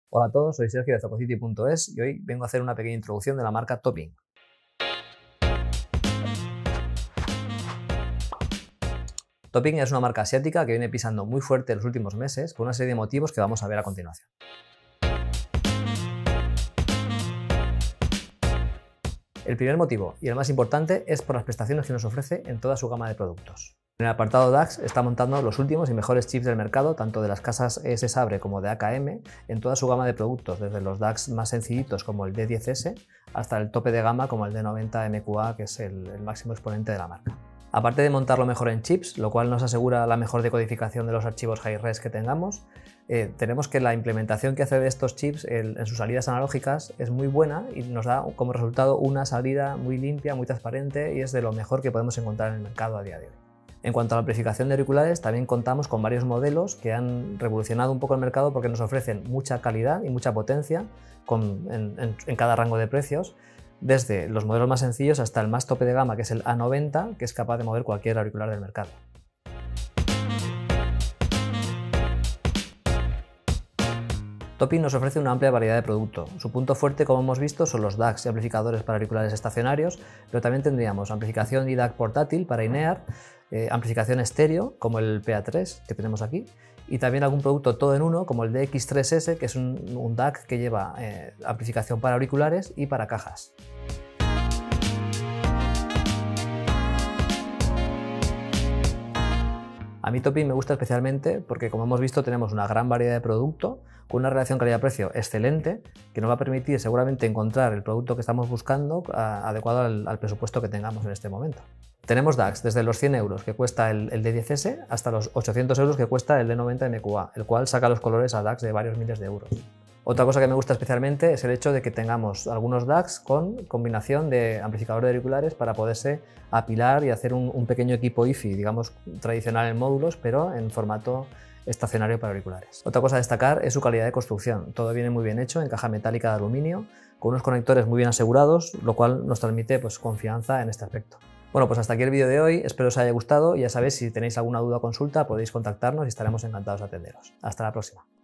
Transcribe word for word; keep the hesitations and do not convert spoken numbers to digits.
Hola a todos, soy Sergio de Zococity punto es y hoy vengo a hacer una pequeña introducción de la marca Topping. Topping es una marca asiática que viene pisando muy fuerte en los últimos meses por una serie de motivos que vamos a ver a continuación. El primer motivo, y el más importante, es por las prestaciones que nos ofrece en toda su gama de productos. En el apartado D A X está montando los últimos y mejores chips del mercado, tanto de las casas E S Sabre como de A K M, en toda su gama de productos, desde los D A X más sencillitos como el D diez ese hasta el tope de gama como el D noventa M Q A, que es el, el máximo exponente de la marca. Aparte de montarlo mejor en chips, lo cual nos asegura la mejor decodificación de los archivos high-res que tengamos, eh, tenemos que la implementación que hace de estos chips el, en sus salidas analógicas es muy buena y nos da como resultado una salida muy limpia, muy transparente y es de lo mejor que podemos encontrar en el mercado a día de hoy. En cuanto a la amplificación de auriculares, también contamos con varios modelos que han revolucionado un poco el mercado porque nos ofrecen mucha calidad y mucha potencia con, en, en, en cada rango de precios, desde los modelos más sencillos hasta el más tope de gama, que es el A noventa, que es capaz de mover cualquier auricular del mercado. Topping nos ofrece una amplia variedad de productos. Su punto fuerte, como hemos visto, son los D A Cs y amplificadores para auriculares estacionarios, pero también tendríamos amplificación y D A C portátil para in-ear, eh, amplificación estéreo, como el P A tres que tenemos aquí, y también algún producto todo en uno, como el D X tres ese, que es un, un D A C que lleva eh, amplificación para auriculares y para cajas. A mí Topping me gusta especialmente porque, como hemos visto, tenemos una gran variedad de producto con una relación calidad-precio excelente que nos va a permitir seguramente encontrar el producto que estamos buscando a, adecuado al, al presupuesto que tengamos en este momento. Tenemos D A Cs desde los cien euros que cuesta el, el D diez ese hasta los ochocientos euros que cuesta el D noventa M Q A, el cual saca los colores a D A Cs de varios miles de euros. Otra cosa que me gusta especialmente es el hecho de que tengamos algunos D A Cs con combinación de amplificador de auriculares para poderse apilar y hacer un, un pequeño equipo I F I, digamos tradicional en módulos, pero en formato estacionario para auriculares. Otra cosa a destacar es su calidad de construcción. Todo viene muy bien hecho en caja metálica de aluminio, con unos conectores muy bien asegurados, lo cual nos transmite pues, confianza en este aspecto. Bueno, pues hasta aquí el vídeo de hoy, espero os haya gustado y ya sabéis, si tenéis alguna duda o consulta podéis contactarnos y estaremos encantados de atenderos. Hasta la próxima.